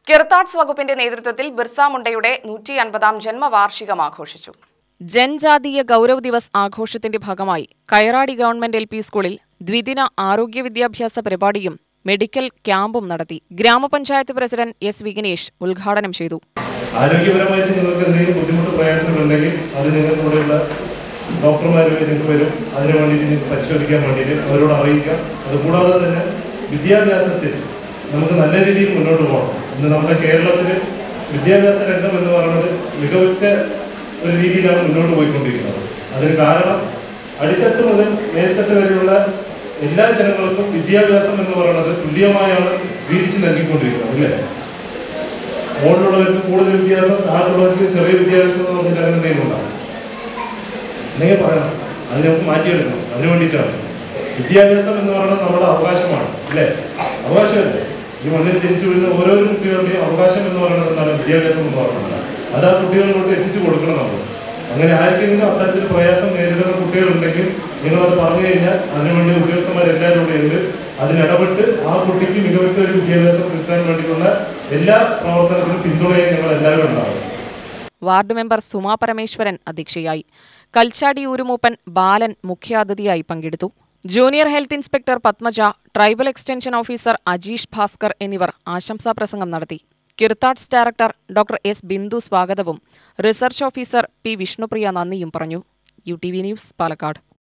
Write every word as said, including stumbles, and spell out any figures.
കിർത്താഡ്സ് വകുപ്പിന്റെ നേതൃത്വത്തിൽ ബിർസ മുണ്ടയുടെ നൂറ്റി അൻപതാം ജന്മവാർഷികം ആഘോഷിച്ചു. ജൻജാതീയ ഗൗരവ് ദിവസ് ആഘോഷത്തിന്റെ ഭാഗമായി കയറാടി ഗവൺമെന്റ് എൽ പി സ്കൂളിൽ ദ്വിദിന ആരോഗ്യ വിദ്യാഭ്യാസ പരിപാടിയും മെഡിക്കൽ ക്യാമ്പും നടത്തി. ഗ്രാമപഞ്ചായത്ത് പ്രസിഡന്റ് എസ് വിഘ്നേഷ് ഉദ്ഘാടനം ചെയ്തു. ആരോഗ്യപരമായിട്ട് നിങ്ങൾക്ക് എന്തെങ്കിലും ബുദ്ധിമുട്ട് പ്രയാസങ്ങളുണ്ടെങ്കിൽ അത് നിങ്ങൾക്കൂടെയുള്ള ഡോക്ടർമാരുമായി നിങ്ങൾക്ക് വരും. അതിനു വേണ്ടിയിട്ട് നിങ്ങൾക്ക് പരിശോധിക്കാൻ വേണ്ടിയിട്ട് അവരോട് അറിയിക്കാം. അതുകൂടാതെ തന്നെ വിദ്യാഭ്യാസത്തിൽ നമുക്ക് നല്ല രീതിയിൽ മുന്നോട്ട് പോകണം. ഇന്ന് നമ്മുടെ കേരളത്തിൽ വിദ്യാഭ്യാസ രംഗം എന്ന് പറയുന്നത് മികവുറ്റ ഒരു രീതിയിലാണ് മുന്നോട്ട് പോയിക്കൊണ്ടിരിക്കുന്നത്. അതിന് കാരണം അടിത്തട്ട് മുതൽ മേൽത്തട്ട് വരെയുള്ള എല്ലാ ജനങ്ങൾക്കും വിദ്യാഭ്യാസം എന്ന് പറയുന്നത് തുല്യമായാണ് വീതിച്ച് നൽകിക്കൊണ്ടിരിക്കുന്നത്, അല്ലേ? മുകളിലുള്ളവർക്ക് കൂടുതൽ വിദ്യാഭ്യാസം, താഴെയുള്ളവർക്ക് ചെറിയ വിദ്യാഭ്യാസം എന്ന് പറഞ്ഞിട്ട് അങ്ങനെ എന്തെങ്കിലും ഉണ്ടാകും അല്ലെങ്കിൽ പറയണം. അതിനെ നമുക്ക് മാറ്റിയെടുക്കണം. അതിനു വേണ്ടിയിട്ടാണ് വിദ്യാഭ്യാസം എന്ന് പറയുന്നത് നമ്മുടെ അവകാശമാണ്, അല്ലേ? അവകാശമല്ലേ? ഈ മണ്ണിൽ ജനിച്ചു വീഴുന്ന ഓരോരോ കുട്ടികളുടെയും അവകാശം എന്ന് പറയുന്നത് എന്താണ്? വിദ്യാഭ്യാസം എന്ന് പറയുന്നത്. അത് ആ കുട്ടികളിലോട്ട് എത്തിച്ചു കൊടുക്കണം നമ്മൾ. അങ്ങനെ ആർക്കെങ്കിലും അത്തരത്തിൽ പ്രയാസം നേരിടുന്ന കുട്ടികളുണ്ടെങ്കിൽ നിങ്ങളത് പറഞ്ഞു കഴിഞ്ഞാൽ അതിനുവേണ്ടി ഉദ്യോഗസ്ഥന്മാരെല്ലാവരും ഉണ്ട്. അതിനിടപെട്ട് ആ കുട്ടിക്ക് മികവുറ്റ ഒരു വിദ്യാഭ്യാസം കിട്ടാൻ വേണ്ടിയുള്ള എല്ലാ പ്രവർത്തനത്തിനും പിന്തുണയും ഞങ്ങൾ എല്ലാവരും ഉണ്ടാകും. വാർഡ് മെമ്പർ സുമാ പരമേശ്വരൻ അധ്യക്ഷയായി. കൽച്ചാടി ഊരുമൂപ്പൻ ബാലൻ മുഖ്യാതിഥിയായി പങ്കെടുത്തു. Junior health inspector Padmaja, tribal extension officer Ajeesh Bhaskar എന്നിവർ ആശംസാ പ്രസംഗം നടത്തി. KIRTADS director doctor S Bindu സ്വാഗതവും റിസർച്ച് ഓഫീസർ പി വിഷ്ണുപ്രിയ നന്ദിയും പറഞ്ഞു. U T V news, Palakkad.